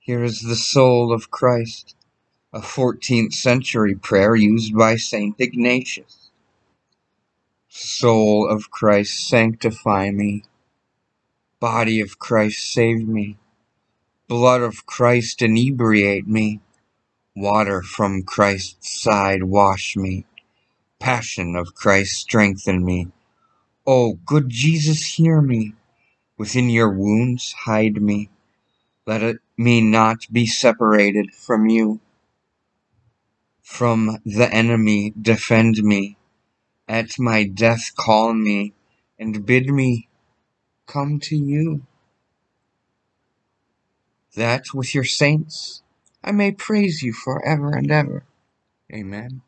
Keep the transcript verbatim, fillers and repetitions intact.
Here is the soul of Christ, a fourteenth century prayer used by Saint Ignatius. Soul of Christ, sanctify me. Body of Christ, save me. Blood of Christ, inebriate me. Water from Christ's side, wash me. Passion of Christ, strengthen me. O good Jesus, hear me. Within your wounds, hide me. Let it, me not be separated from you. From the enemy, defend me. At my death, call me, and bid me come to you, that with your saints I may praise you forever and ever. Amen.